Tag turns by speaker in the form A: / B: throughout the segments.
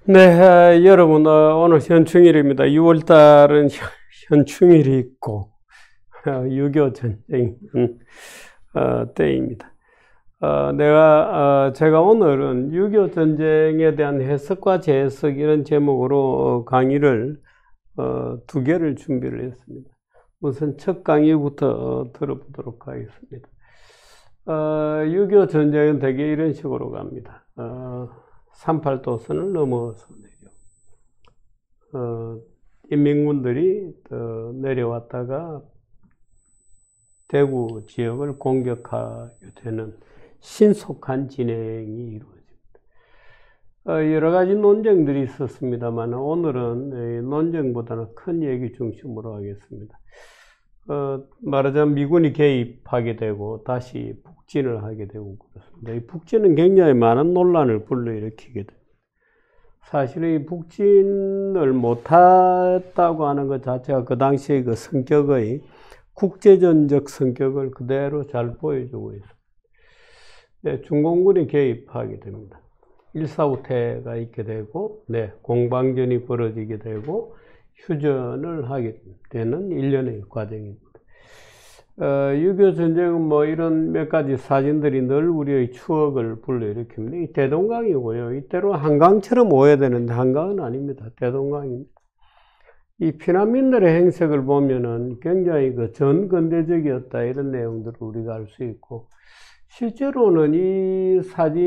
A: 네, 여러분, 오늘 현충일입니다. 6월달은 현충일이 있고, 6.25 전쟁 때입니다. 제가 오늘은 6.25 전쟁에 대한 해석과 재해석 이런 제목으로 강의를 두 개를 준비를 했습니다. 우선 첫 강의부터 들어보도록 하겠습니다. 6.25 전쟁은 대개 이런 식으로 갑니다. 38도선을 넘어서 인민군들이 내려왔다가 대구 지역을 공격하게 되는 신속한 진행이 이루어집니다. 여러 가지 논쟁들이 있었습니다만 오늘은 논쟁보다는 큰 얘기 중심으로 하겠습니다. 말하자면 미군이 개입하게 되고 다시 북진을 하게 되고 그렇습니다. 이 북진은 굉장히 많은 논란을 불러일으키게 됩니다. 사실 이 북진을 못했다고 하는 것 자체가 그 당시의 그 성격의 국제전적 성격을 그대로 잘 보여주고 있습니다. 네, 중공군이 개입하게 됩니다. 일사후퇴가 있게 되고, 공방전이 벌어지게 되고, 휴전을 하게 되는 일련의 과정입니다. 6.25 전쟁은 뭐 이런 몇 가지 사진들이 늘 우리의 추억을 불러일으킵니다. 이 대동강이고요. 이때로 한강처럼 오해되는데 한강은 아닙니다. 대동강입니다. 이 피난민들의 행색을 보면은 굉장히 그 전근대적이었다 이런 내용들을 우리가 알 수 있고, 실제로는 이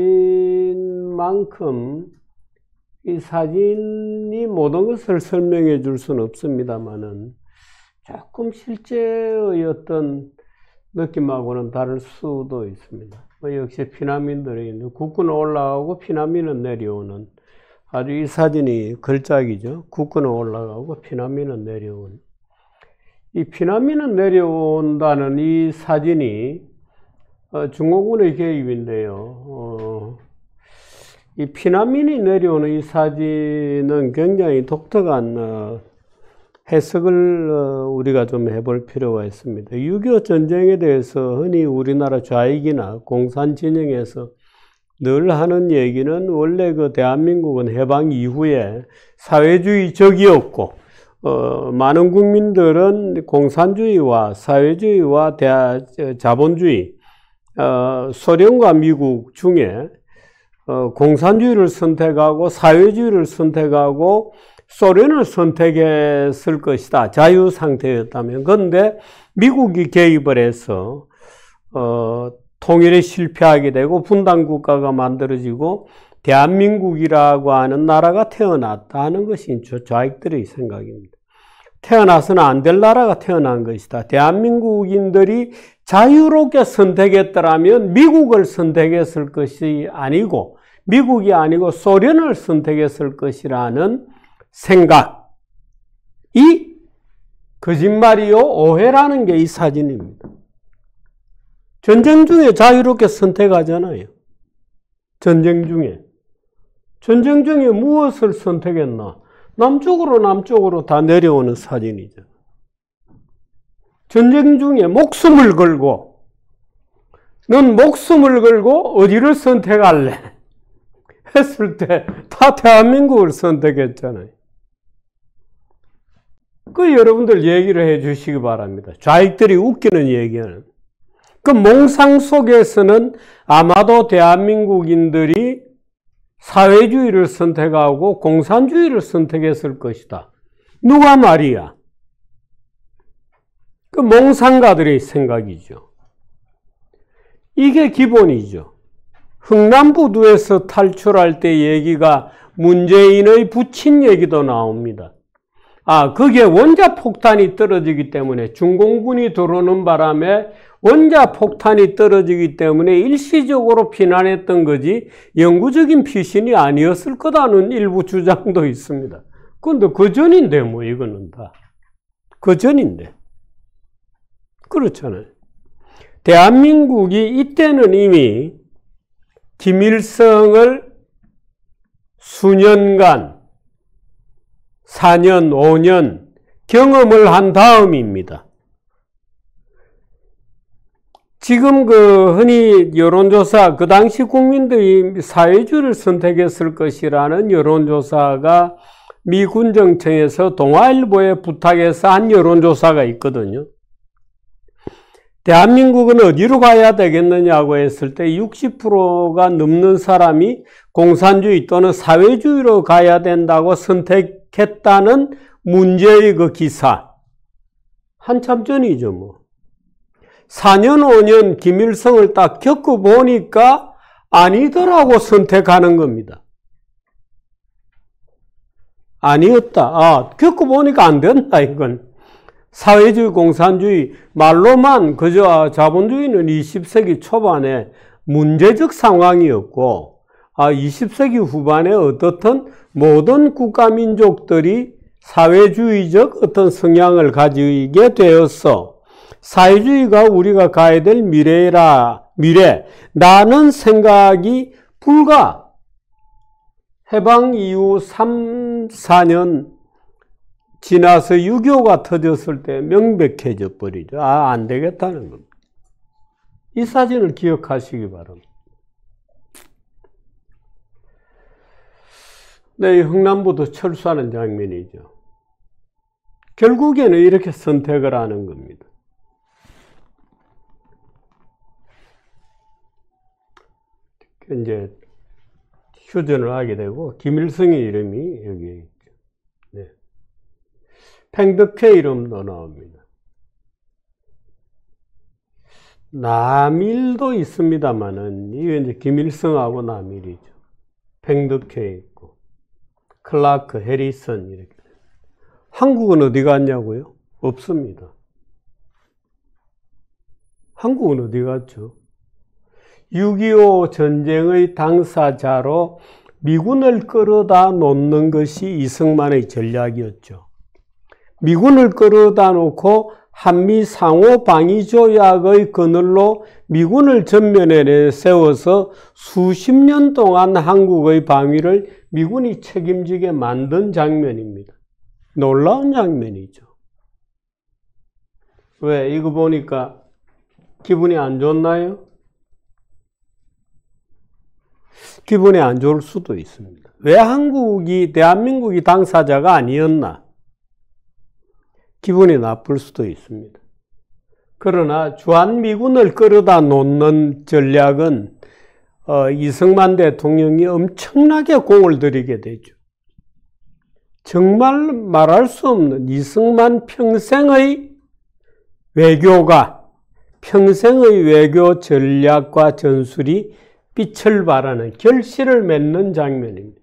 A: 사진만큼 이 사진이 모든 것을 설명해 줄 수는 없습니다만은 조금 실제의 어떤 느낌하고는 다를 수도 있습니다. 역시 피난민들이 국군은 올라가고 피난민은 내려오는 아주 이 사진이 걸작이죠. 국군은 올라가고 피난민은 내려오는. 이 피난민은 내려온다는 이 사진이 중공군의 개입인데요. 이 피난민이 내려오는 이 사진은 굉장히 독특한 해석을 우리가 좀 해볼 필요가 있습니다. 6.25 전쟁에 대해서 흔히 우리나라 좌익이나 공산 진영에서 늘 하는 얘기는 원래 그 대한민국은 해방 이후에 사회주의적이었고, 많은 국민들은 공산주의와 사회주의와 자본주의, 소련과 미국 중에 공산주의를 선택하고 사회주의를 선택하고 소련을 선택했을 것이다. 자유 상태였다면. 그런데 미국이 개입을 해서 통일에 실패하게 되고 분단 국가가 만들어지고 대한민국이라고 하는 나라가 태어났다 하는 것이 좌익들의 생각입니다. 태어나서는 안 될 나라가 태어난 것이다. 대한민국인들이 자유롭게 선택했더라면 미국을 선택했을 것이 아니고 미국이 아니고 소련을 선택했을 것이라는 생각이 거짓말이요 오해라는 게 이 사진입니다. 전쟁 중에 자유롭게 선택하잖아요. 전쟁 중에 무엇을 선택했나? 남쪽으로 다 내려오는 사진이죠. 전쟁 중에 목숨을 걸고 넌 목숨을 걸고 어디를 선택할래? 했을 때 다 대한민국을 선택했잖아요. 그 여러분들 얘기를 해 주시기 바랍니다. 좌익들이 웃기는 얘기는. 그 몽상 속에서는 아마도 대한민국인들이 사회주의를 선택하고 공산주의를 선택했을 것이다. 누가 말이야? 그 몽상가들의 생각이죠. 이게 기본이죠. 흥남부두에서 탈출할 때 얘기가 문재인의 부친 얘기도 나옵니다. 그게 원자폭탄이 떨어지기 때문에 중공군이 들어오는 바람에 원자폭탄이 떨어지기 때문에 일시적으로 피난했던 거지 영구적인 피신이 아니었을 거다는 일부 주장도 있습니다. 그런데 그 전인데 뭐 이거는 다. 그 전인데. 그렇잖아요. 대한민국이 이때는 이미 김일성을 수년간 4년, 5년 경험을 한 다음입니다. 지금 흔히 여론조사, 그 당시 국민들이 사회주의를 선택했을 것이라는 여론조사가 미 군정청에서 동아일보에 부탁해서 한 여론조사가 있거든요. 대한민국은 어디로 가야 되겠느냐고 했을 때 60%가 넘는 사람이 공산주의 또는 사회주의로 가야 된다고 선택했다는 문제의 그 기사. 한참 전이죠, 뭐. 4년, 5년 김일성을 딱 겪어보니까 아니더라고 선택하는 겁니다. 아니었다. 겪어보니까 안 된다, 이건. 사회주의, 공산주의, 말로만 그저 자본주의는 20세기 초반에 문제적 상황이었고, 20세기 후반에 어떻든 모든 국가민족들이 사회주의적 어떤 성향을 가지게 되었어. 사회주의가 우리가 가야 될 미래, 나는 생각이 불과 해방 이후 3, 4년 지나서 6.25가 터졌을 때 명백해져 버리죠. 안 되겠다는 겁니다. 이 사진을 기억하시기 바랍니다. 네, 흥남부도 철수하는 장면이죠. 결국에는 이렇게 선택을 하는 겁니다. 이제 휴전을 하게 되고 김일성의 이름이 여기에 있죠. 네. 팽덕회 이름도 나옵니다. 남일도 있습니다만은 이게 이제 김일성하고 남일이죠. 팽덕회 있고 클라크, 해리슨 이렇게. 한국은 어디 갔냐고요? 없습니다. 한국은 어디 갔죠? 6.25 전쟁의 당사자로 미군을 끌어다 놓는 것이 이승만의 전략이었죠. 미군을 끌어다 놓고 한미 상호 방위 조약의 그늘로 미군을 전면에 세워서 수십 년 동안 한국의 방위를 미군이 책임지게 만든 장면입니다. 놀라운 장면이죠. 왜? 이거 보니까 기분이 안 좋나요? 기분이 안 좋을 수도 있습니다. 왜 대한민국이 당사자가 아니었나? 기분이 나쁠 수도 있습니다. 그러나 주한미군을 끌어다 놓는 전략은 이승만 대통령이 엄청나게 공을 들이게 되죠. 정말 말할 수 없는 이승만 평생의 외교가, 평생의 외교 전략과 전술이 빛을 발하는 결실을 맺는 장면입니다.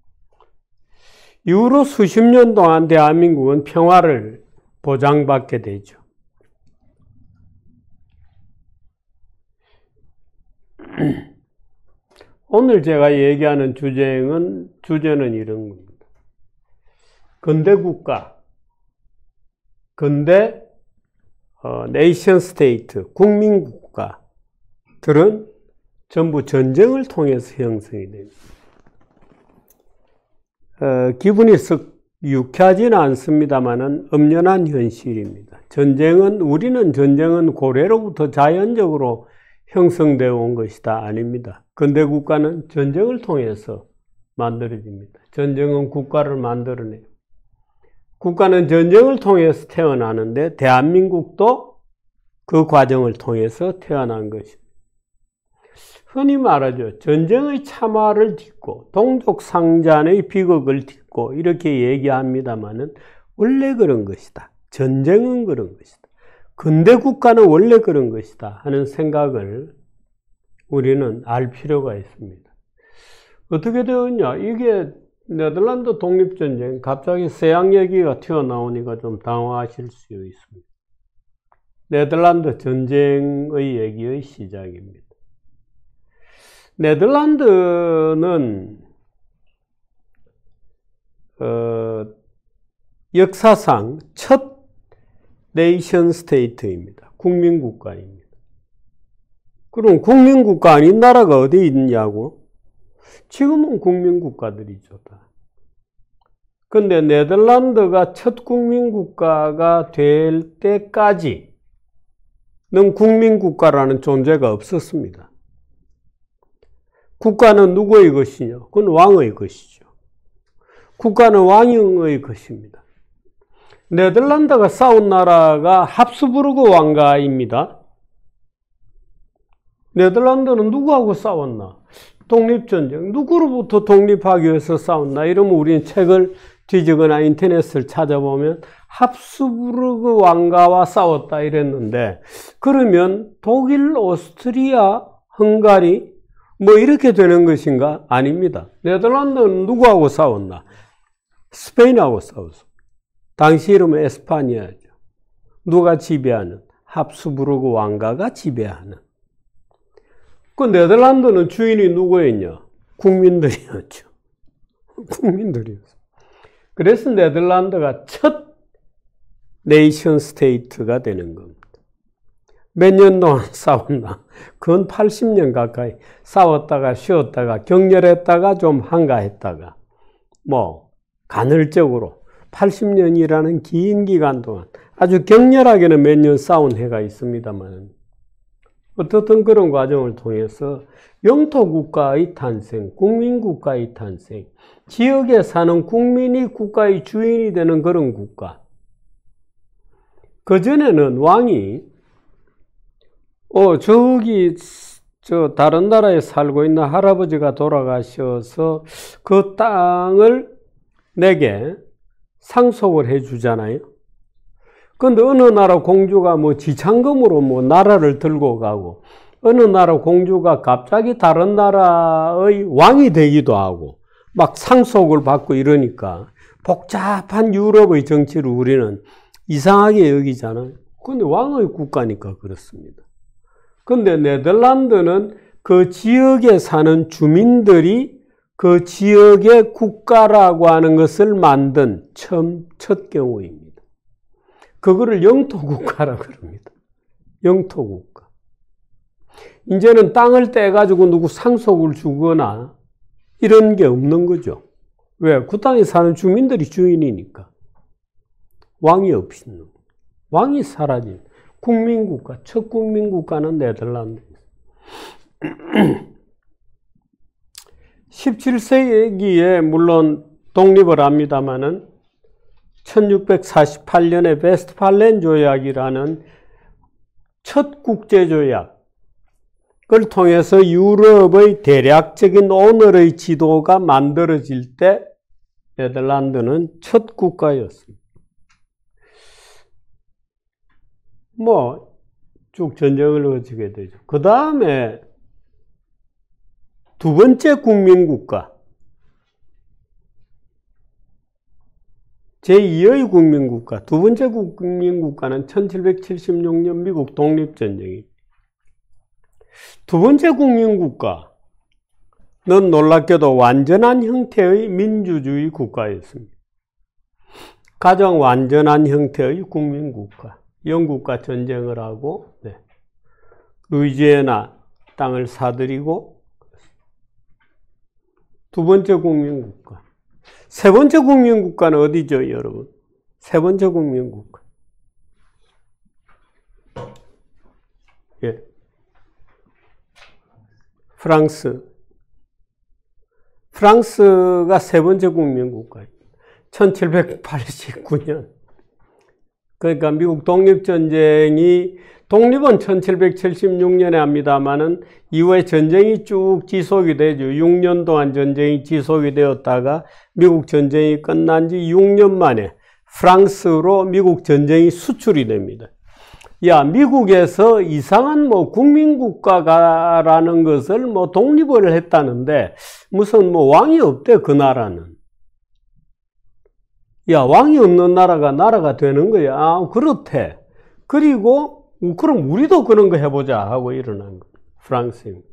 A: 이후로 수십 년 동안 대한민국은 평화를 보장받게 되죠. 오늘 제가 얘기하는 주제는 이런 겁니다. 근대국가, 네이션 스테이트, 국민국가들은 전부 전쟁을 통해서 형성이 됩니다. 기분이 썩 유쾌하지는 않습니다만은 엄연한 현실입니다. 우리는 전쟁은 고래로부터 자연적으로 형성되어 온 것이다. 아닙니다. 근대국가는 전쟁을 통해서 만들어집니다. 전쟁은 국가를 만들어내요. 국가는 전쟁을 통해서 태어나는데 대한민국도 그 과정을 통해서 태어난 것입니다. 흔히 말하죠. 전쟁의 참화를 딛고 동족상잔의 비극을 딛고 이렇게 얘기합니다마는 원래 그런 것이다. 전쟁은 그런 것이다. 근대국가는 원래 그런 것이다 하는 생각을 우리는 알 필요가 있습니다. 어떻게 되었냐? 이게 네덜란드 독립전쟁, 갑자기 서양 얘기가 튀어나오니까 좀 당황하실 수 있습니다. 네덜란드 전쟁의 얘기의 시작입니다. 네덜란드는 역사상 첫 네이션 스테이트입니다. 국민국가입니다. 그럼 국민국가 아닌 나라가 어디 있냐고? 지금은 국민국가들이죠. 그런데 네덜란드가 첫 국민국가가 될 때까지는 국민국가라는 존재가 없었습니다. 국가는 누구의 것이냐? 그건 왕의 것이죠. 국가는 왕의 것입니다. 네덜란드가 싸운 나라가 합스부르크 왕가입니다. 네덜란드는 누구하고 싸웠나? 독립전쟁. 누구로부터 독립하기 위해서 싸웠나? 이러면 우리는 책을 뒤지거나 인터넷을 찾아보면 합스부르크 왕가와 싸웠다 이랬는데, 그러면 독일, 오스트리아, 헝가리 뭐 이렇게 되는 것인가? 아닙니다. 네덜란드는 누구하고 싸웠나? 스페인하고 싸웠어. 당시 이름은 에스파니아죠. 누가 지배하는? 합스부르크 왕가가 지배하는. 그 네덜란드는 주인이 누구였냐? 국민들이었죠. 국민들이었어. 그래서 네덜란드가 첫 네이션 스테이트가 되는 겁니다. 몇 년 동안 싸웠나? 그건 80년 가까이 싸웠다가 쉬었다가 격렬했다가 좀 한가했다가 뭐 간헐적으로 80년이라는 긴 기간 동안 아주 격렬하게는 몇 년 싸운 해가 있습니다만, 어떻든 그런 과정을 통해서 영토국가의 탄생, 국민국가의 탄생, 지역에 사는 국민이 국가의 주인이 되는 그런 국가. 그전에는 왕이 다른 나라에 살고 있는 할아버지가 돌아가셔서 그 땅을 내게 상속을 해 주잖아요. 근데 어느 나라 공주가 뭐 지참금으로 뭐 나라를 들고 가고, 어느 나라 공주가 갑자기 다른 나라의 왕이 되기도 하고, 막 상속을 받고 이러니까 복잡한 유럽의 정치를 우리는 이상하게 여기잖아요. 근데 왕의 국가니까 그렇습니다. 근데 네덜란드는 그 지역에 사는 주민들이 그 지역의 국가라고 하는 것을 만든 첫 경우입니다. 그거를 영토국가라고 그럽니다. 영토국가. 이제는 땅을 떼가지고 누구 상속을 주거나 이런 게 없는 거죠. 왜? 그 땅에 사는 주민들이 주인이니까. 왕이 없는, 왕이 사라진 국민국가, 첫 국민국가는 네덜란드입니다. 17세기에 물론 독립을 합니다마는 1648년에 베스트팔렌 조약이라는 첫 국제조약을 통해서 유럽의 대략적인 오늘의 지도가 만들어질 때 네덜란드는 첫 국가였습니다. 쭉 전쟁을 거치게 되죠. 그 다음에 두 번째 국민국가, 제2의 국민국가, 두 번째 국민국가는 1776년 미국 독립전쟁입니다. 두 번째 국민국가는 놀랍게도 완전한 형태의 민주주의 국가였습니다. 가장 완전한 형태의 국민국가. 영국과 전쟁을 하고, 루이지애나 땅을 사들이고, 두 번째 국민국가. 세 번째 국민국가는 어디죠, 여러분? 세 번째 국민국가. 프랑스. 프랑스가 세 번째 국민국가예요. 1789년. 그러니까 미국 독립전쟁이, 독립은 1776년에 합니다만은 이후에 전쟁이 쭉 지속이 되죠. 6년 동안 전쟁이 지속이 되었다가 미국 전쟁이 끝난 지 6년 만에 프랑스로 미국 전쟁이 수출이 됩니다. 미국에서 이상한 국민국가라는 것을 독립을 했다는데 무슨 왕이 없대, 그 나라는. 왕이 없는 나라가 되는 거야. 그렇대. 그리고 그럼 우리도 그런 거 해보자 하고 일어난 거예요. 프랑스입니다.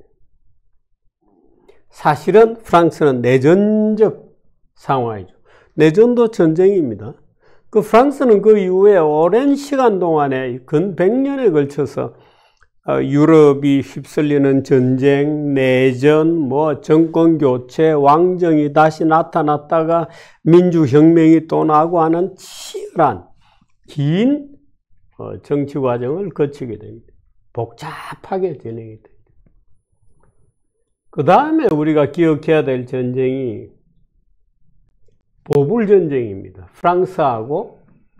A: 사실은 프랑스는 내전적 상황이죠. 내전도 전쟁입니다. 그 프랑스는 그 이후에 오랜 시간 동안에 근 100년에 걸쳐서 유럽이 휩쓸리는 전쟁, 내전, 정권 교체, 왕정이 다시 나타났다가 민주혁명이 또 나고 하는 치열한 긴 정치 과정을 거치게 됩니다. 복잡하게 진행이 되죠. 그 다음에 우리가 기억해야 될 전쟁이 보불전쟁입니다. 프랑스하고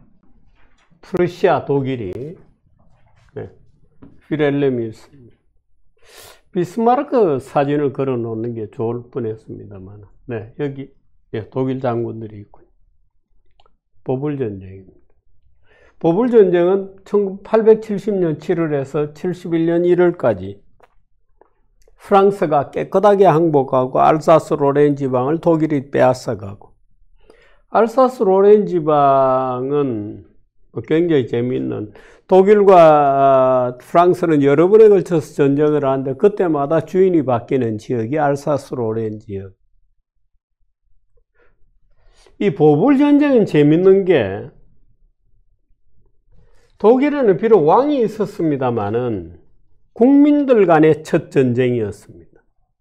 A: 프러시아, 독일이 필헬렘이었습니다. 비스마르크 사진을 걸어 놓는 게 좋을 뻔했습니다만, 여기 독일 장군들이 있군요. 보불전쟁입니다. 보불전쟁은 1870년 7월에서 71년 1월까지 프랑스가 깨끗하게 항복하고 알사스 로렌 지방을 독일이 빼앗아가고, 알사스 로렌 지방은 굉장히 재미있는, 독일과 프랑스는 여러 번에 걸쳐서 전쟁을 하는데 그때마다 주인이 바뀌는 지역이 알사스 로렌 지역. 이 보불 전쟁은 재밌는 게, 독일에는 비록 왕이 있었습니다만은 국민들 간의 첫 전쟁이었습니다.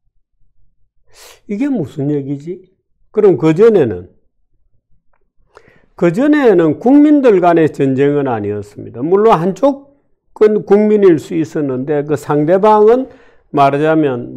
A: 이게 무슨 얘기지? 그럼 그전에는 국민들 간의 전쟁은 아니었습니다. 물론 한쪽은 국민일 수 있었는데 그 상대방은 말하자면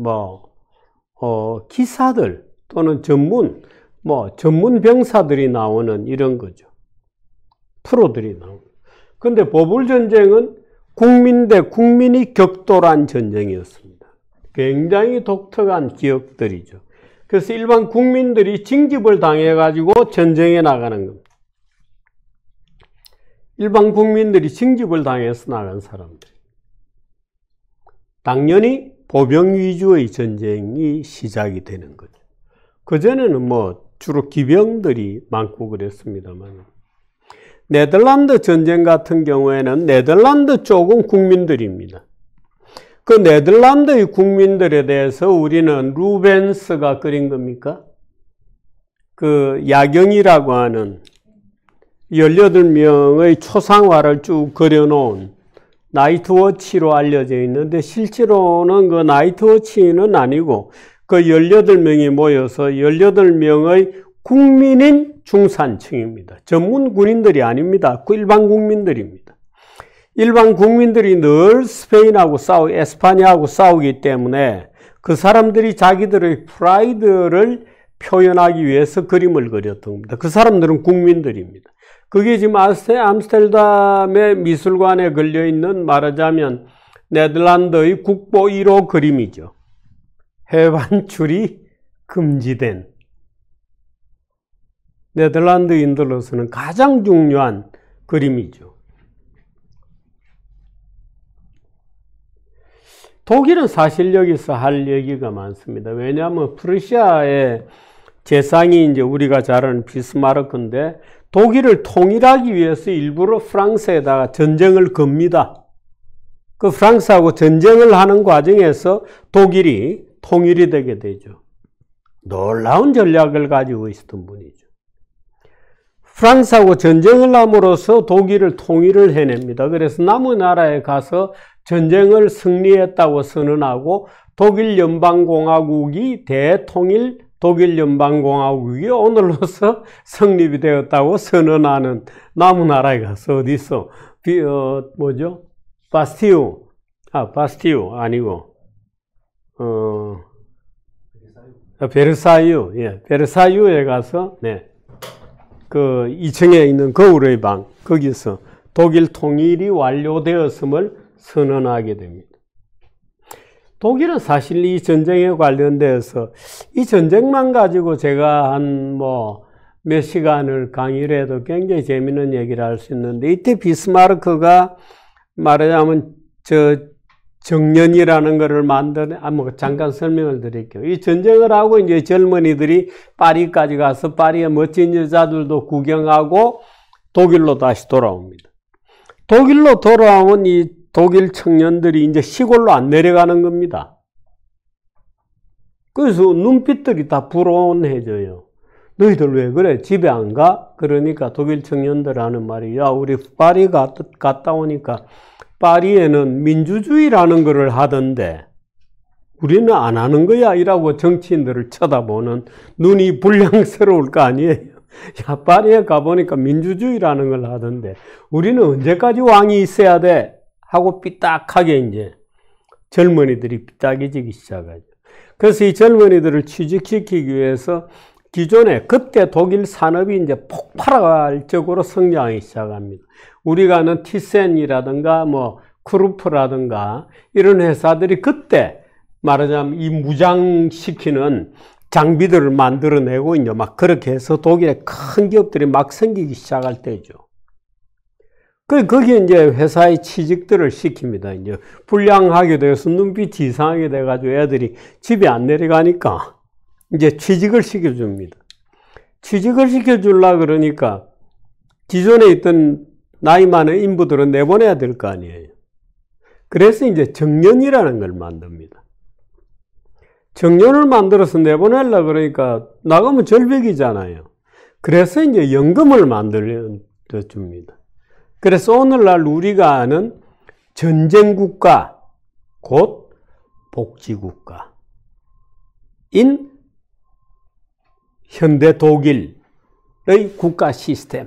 A: 기사들 또는 전문 병사들이 나오는 이런 거죠. 프로들이 나오는. 근데 보불전쟁은 국민 대 국민이 격돌한 전쟁이었습니다. 굉장히 독특한 기억들이죠. 그래서 일반 국민들이 징집을 당해가지고 전쟁에 나가는 겁니다. 일반 국민들이 징집을 당해서 나간 사람들. 당연히 보병 위주의 전쟁이 시작이 되는 거죠. 그전에는 주로 기병들이 많고 그랬습니다만, 네덜란드 전쟁 같은 경우에는 네덜란드 쪽은 국민들입니다. 그 네덜란드의 국민들에 대해서 우리는 루벤스가 그린 겁니까? 그 야경이라고 하는 18명의 초상화를 쭉 그려놓은 나이트워치로 알려져 있는데, 실제로는 그 나이트워치는 아니고 그 18명이 모여서 18명의 국민인 중산층입니다. 전문 군인들이 아닙니다. 일반 국민들입니다. 일반 국민들이 늘 스페인하고 에스파냐하고 싸우기 때문에 그 사람들이 자기들의 프라이드를 표현하기 위해서 그림을 그렸던 겁니다. 그 사람들은 국민들입니다. 그게 지금 암스테르담의 미술관에 걸려있는, 말하자면 네덜란드의 국보 1호 그림이죠. 해반출이 금지된, 네덜란드인들로서는 가장 중요한 그림이죠. 독일은 사실 여기서 할 얘기가 많습니다. 왜냐하면 프러시아의 재상이 이제 우리가 잘 아는 비스마르크인데, 독일을 통일하기 위해서 일부러 프랑스에다가 전쟁을 겁니다. 그 프랑스하고 전쟁을 하는 과정에서 독일이 통일이 되게 되죠. 놀라운 전략을 가지고 있었던 분이죠. 프랑스하고 전쟁을 함으로써 독일을 통일을 해냅니다. 그래서 남의 나라에 가서 전쟁을 승리했다고 선언하고 독일 연방공화국이 대통일 독일 연방공화국이 오늘로서 성립이 되었다고 선언하는, 남의 나라에 가서 어디서 바스티유 아니고 베르사유, 베르사유에 가서 그 2층에 있는 거울의 방, 거기서 독일 통일이 완료되었음을 선언하게 됩니다. 독일은 사실 이 전쟁에 관련돼서 이 전쟁만 가지고 제가 한 몇 시간을 강의를 해도 굉장히 재미있는 얘기를 할 수 있는데, 이때 비스마르크가 말하자면 정년이라는 것을 만든, 잠깐 설명을 드릴게요. 이 전쟁을 하고 이제 젊은이들이 파리까지 가서 파리의 멋진 여자들도 구경하고 독일로 다시 돌아옵니다. 독일로 돌아오면 이 독일 청년들이 이제 시골로 안 내려가는 겁니다. 그래서 눈빛들이 다 불온해져요. 너희들 왜 그래? 집에 안 가? 그러니까 독일 청년들 하는 말이, 야, 우리 파리 갔다 오니까 파리에는 민주주의라는 것을 하던데 우리는 안 하는 거야? 이라고 정치인들을 쳐다보는 눈이 불량스러울 거 아니에요. 야, 파리에 가보니까 민주주의라는 걸 하던데 우리는 언제까지 왕이 있어야 돼? 하고 삐딱하게 이제 젊은이들이 삐딱해지기 시작하죠. 그래서 이 젊은이들을 취직시키기 위해서 기존에 그때 독일 산업이 이제 폭발적으로 성장하기 시작합니다. 우리가 아는 티센이라든가 뭐 크루프라든가 이런 회사들이 그때 말하자면 이 무장시키는 장비들을 만들어내고 이제 막 그렇게 해서 독일의 큰 기업들이 막 생기기 시작할 때죠. 거기에 이제 회사의 취직들을 시킵니다. 이제 불량하게 돼서 눈빛이 이상하게 돼가지고 애들이 집에 안 내려가니까 이제 취직을 시켜줍니다. 취직을 시켜주려고 그러니까 기존에 있던 나이 많은 인부들은 내보내야 될 거 아니에요. 그래서 이제 정년이라는 걸 만듭니다. 정년을 만들어서 내보내려고 그러니까 나가면 절벽이잖아요. 그래서 이제 연금을 만들어 줍니다. 그래서 오늘날 우리가 아는 전쟁국가, 곧 복지국가인 현대 독일의 국가 시스템.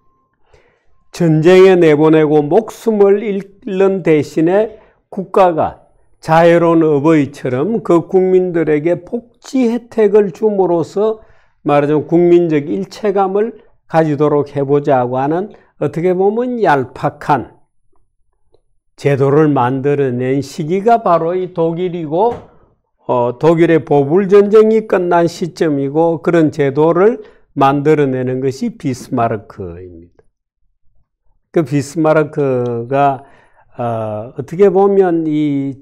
A: 전쟁에 내보내고 목숨을 잃는 대신에 국가가 자애로운 어버이처럼 그 국민들에게 복지 혜택을 줌으로써 말하자면 국민적 일체감을 가지도록 해보자고 하는 어떻게 보면 얄팍한 제도를 만들어낸 시기가 바로 이 독일이고 독일의 보불전쟁이 끝난 시점이고 그런 제도를 만들어내는 것이 비스마르크입니다. 그 비스마르크가 어떻게 보면 이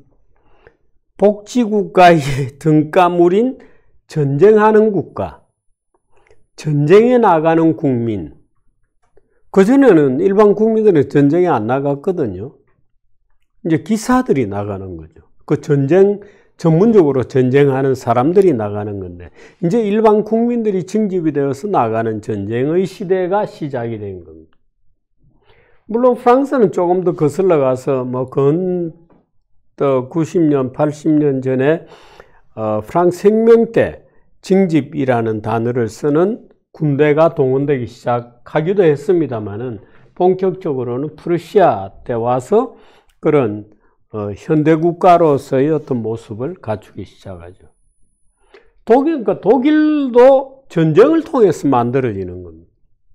A: 복지국가의 등가물인 전쟁하는 국가, 전쟁에 나가는 국민. 그전에는 일반 국민들은 전쟁에 안 나갔거든요. 이제 기사들이 나가는 거죠. 그 전쟁, 전문적으로 전쟁하는 사람들이 나가는 건데, 이제 일반 국민들이 징집이 되어서 나가는 전쟁의 시대가 시작이 된 겁니다. 물론 프랑스는 조금 더 거슬러 가서 뭐 90년, 80년 전에 프랑스 혁명 때 징집이라는 단어를 쓰는 군대가 동원되기 시작하기도 했습니다만은 본격적으로는 프루시아 때 와서 그런 현대 국가로서의 어떤 모습을 갖추기 시작하죠. 그러니까 독일도 전쟁을 통해서 만들어지는 겁니다.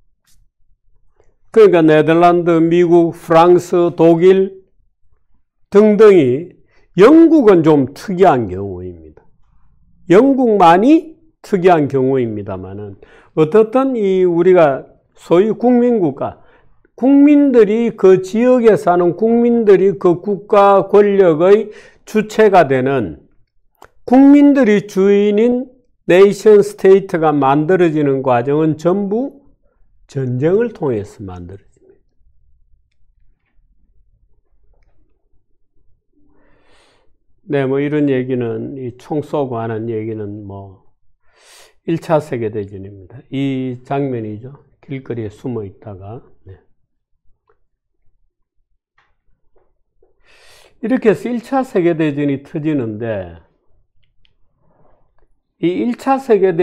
A: 그러니까 네덜란드, 미국, 프랑스, 독일 등등이 영국은 좀 특이한 경우입니다. 영국만이 특이한 경우입니다만은 어떻든 이 우리가 소위 국민국가, 국민들이 그 지역에 사는 국민들이 그 국가 권력의 주체가 되는 국민들이 주인인 네이션 스테이트가 만들어지는 과정은 전부 전쟁을 통해서 만들어집니다. 네, 뭐 이런 얘기는 이 총 쏘고 하는 얘기는 뭐 1차 세계대전입니다. 이 장면이죠. 길거리에 숨어 있다가 네. 이렇게 해서 1차 세계대전이 터지는데 이 1차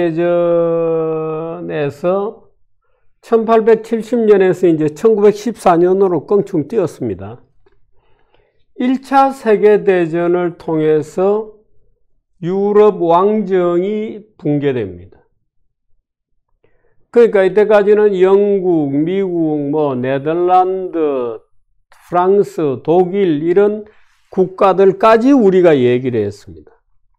A: 세계대전에서 1870년에서 이제 1914년으로 껑충 뛰었습니다. 1차 세계대전을 통해서 유럽 왕정이 붕괴됩니다. 그러니까 이때까지는 영국, 미국, 뭐 네덜란드, 프랑스, 독일 이런 국가들까지 우리가 얘기를 했습니다.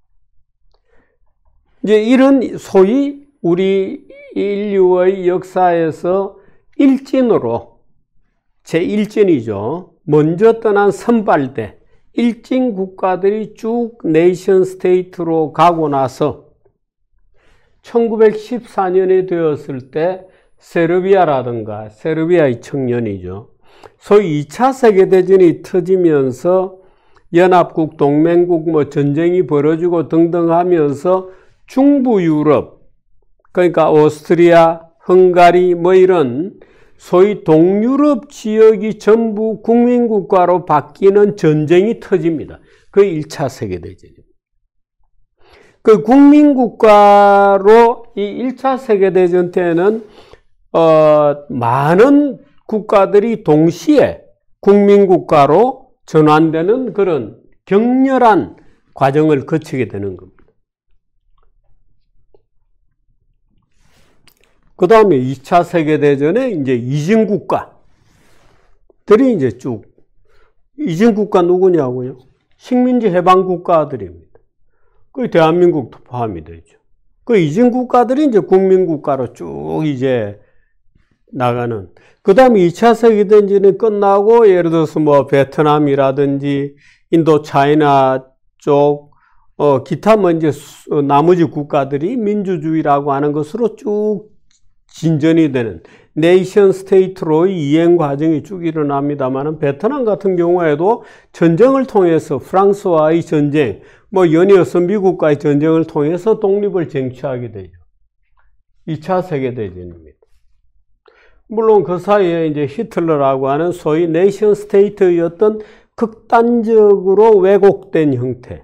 A: 이제 이런 소위 우리 인류의 역사에서 일진으로 제1진이죠. 먼저 떠난 선발대, 일진 국가들이 쭉 네이션 스테이트로 가고 나서 1914년이 되었을 때 세르비아라든가 세르비아의 청년이죠. 소위 2차 세계대전이 터지면서 연합국, 동맹국, 뭐 전쟁이 벌어지고 등등 하면서 중부 유럽, 그러니까 오스트리아, 헝가리 뭐 이런 소위 동유럽 지역이 전부 국민국가로 바뀌는 전쟁이 터집니다. 그 1차 세계대전입니다. 그 국민국가로 이 1차 세계대전 때는 많은 국가들이 동시에 국민국가로 전환되는 그런 격렬한 과정을 거치게 되는 겁니다. 그 다음에 2차 세계대전에 이제 이진국가들이 이제 쭉, 이진국가 누구냐고요? 식민지 해방국가들입니다. 그 대한민국도 포함이 되죠. 그 이진국가들이 이제 국민국가로 쭉 이제 나가는. 그 다음에 2차 세계대전이 끝나고 예를 들어서 뭐 베트남이라든지 인도 차이나 쪽, 기타 뭐 이제 나머지 국가들이 민주주의라고 하는 것으로 쭉 진전이 되는 네이션 스테이트로의 이행 과정이 쭉 일어납니다만은 베트남 같은 경우에도 전쟁을 통해서 프랑스와의 전쟁, 뭐 연이어서 미국과의 전쟁을 통해서 독립을 쟁취하게 되죠. 2차 세계대전입니다. 물론 그 사이에 이제 히틀러라고 하는 소위 네이션 스테이트의 어떤 극단적으로 왜곡된 형태,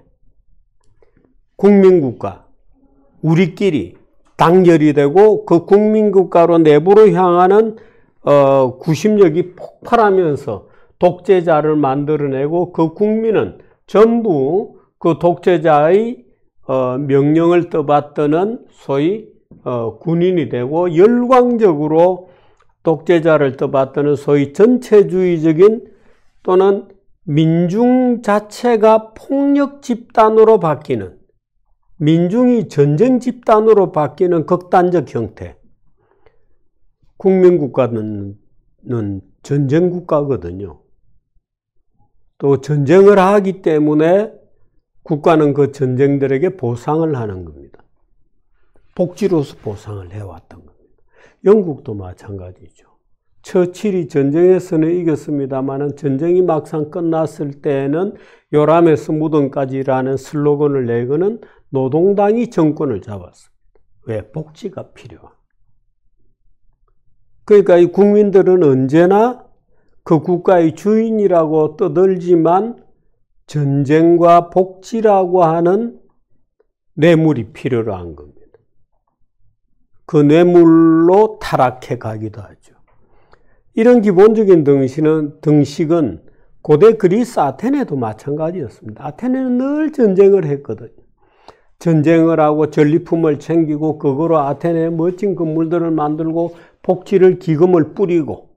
A: 국민국가, 우리끼리 단결이 되고 그 국민국가로 내부로 향하는 구심력이 폭발하면서 독재자를 만들어내고 그 국민은 전부 그 독재자의 명령을 떠받드는 소위 군인이 되고 열광적으로 독재자를 떠받드는 소위 전체주의적인 또는 민중 자체가 폭력 집단으로 바뀌는, 민중이 전쟁 집단으로 바뀌는 극단적 형태. 국민국가는 전쟁국가거든요. 또 전쟁을 하기 때문에 국가는 그 전쟁들에게 보상을 하는 겁니다. 복지로서 보상을 해왔던 겁니다. 영국도 마찬가지죠. 처칠이 전쟁에서는 이겼습니다만 전쟁이 막상 끝났을 때에는 요람에서 무덤까지라는 슬로건을 내고는 노동당이 정권을 잡았습니다. 왜? 복지가 필요한. 그러니까 이 국민들은 언제나 그 국가의 주인이라고 떠들지만 전쟁과 복지라고 하는 뇌물이 필요로 한 겁니다. 그 뇌물로 타락해 가기도 하죠. 이런 기본적인 등식은 고대 그리스 아테네도 마찬가지였습니다. 아테네는 늘 전쟁을 했거든요. 전쟁을 하고 전리품을 챙기고 그거로 아테네에 멋진 건물들을 만들고 복지를 기금을 뿌리고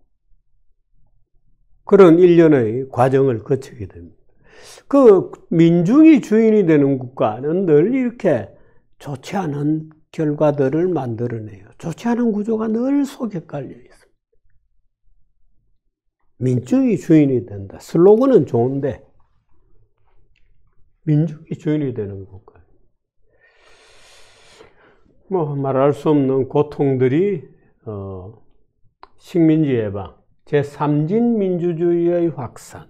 A: 그런 일련의 과정을 거치게 됩니다. 그 민중이 주인이 되는 국가는 늘 이렇게 좋지 않은 결과들을 만들어내요. 좋지 않은 구조가 늘 속에 깔려 있습니다. 민중이 주인이 된다. 슬로건은 좋은데 민중이 주인이 되는 국가. 뭐 말할 수 없는 고통들이 식민지 해방, 제3진 민주주의의 확산.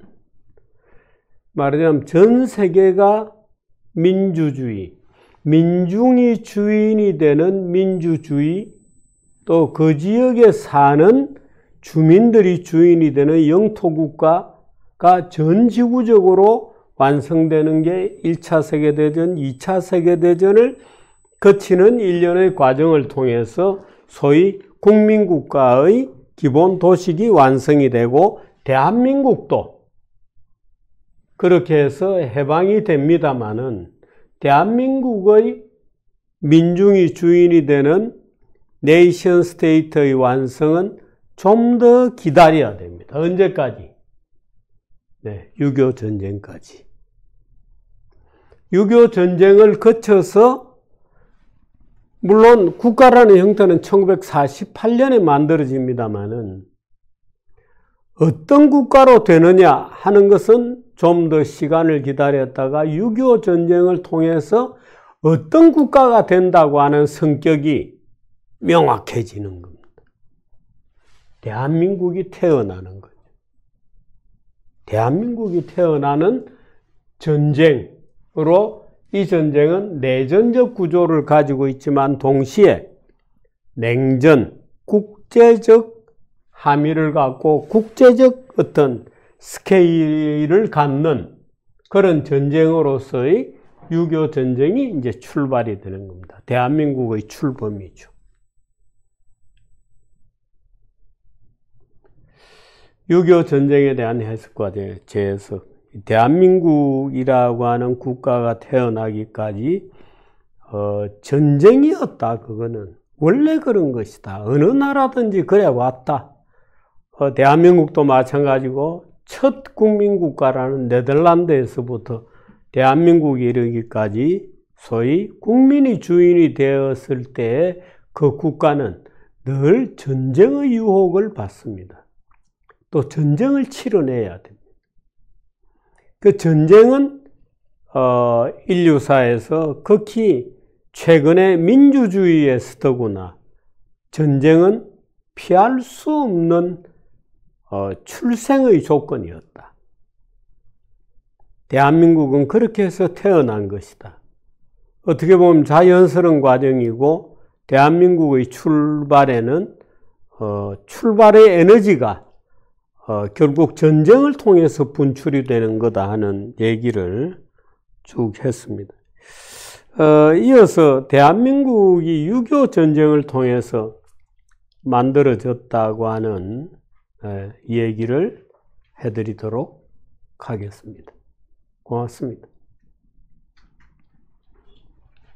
A: 말하자면 전 세계가 민주주의, 민중이 주인이 되는 민주주의, 또 그 지역에 사는 주민들이 주인이 되는 영토국가가 전 지구적으로 완성되는 게 1차 세계대전, 2차 세계대전을 거치는 일련의 과정을 통해서 소위 국민국가의 기본 도식이 완성이 되고 대한민국도 그렇게 해서 해방이 됩니다마는 대한민국의 민중이 주인이 되는 네이션 스테이트의 완성은 좀 더 기다려야 됩니다. 언제까지? 네, 6.25 전쟁까지. 6.25 전쟁을 거쳐서 물론 국가라는 형태는 1948년에 만들어집니다마는 어떤 국가로 되느냐 하는 것은 좀 더 시간을 기다렸다가 6.25 전쟁을 통해서 어떤 국가가 된다고 하는 성격이 명확해지는 겁니다. 대한민국이 태어나는 거죠. 대한민국이 태어나는 전쟁으로 이 전쟁은 내전적 구조를 가지고 있지만 동시에 냉전, 국제적 함의를 갖고 국제적 어떤 스케일을 갖는 그런 전쟁으로서의 6.25 전쟁이 이제 출발이 되는 겁니다. 대한민국의 출범이죠. 6.25 전쟁에 대한 해석과 재해석 대한민국이라고 하는 국가가 태어나기까지 전쟁이었다. 그거는 원래 그런 것이다. 어느 나라든지 그래 왔다. 대한민국도 마찬가지고 첫 국민국가라는 네덜란드에서부터 대한민국에 이르기까지 소위 국민이 주인이 되었을 때 그 국가는 늘 전쟁의 유혹을 받습니다. 또 전쟁을 치러내야 됩니다. 그 전쟁은 인류사에서 극히 최근에 민주주의에서 더구나 전쟁은 피할 수 없는 출생의 조건이었다. 대한민국은 그렇게 해서 태어난 것이다. 어떻게 보면 자연스러운 과정이고 대한민국의 출발에는 출발의 에너지가 결국 전쟁을 통해서 분출이 되는 거다 하는 얘기를 쭉 했습니다. 이어서 대한민국이 6.25 전쟁을 통해서 만들어졌다고 하는 얘기를 해드리도록 하겠습니다. 고맙습니다.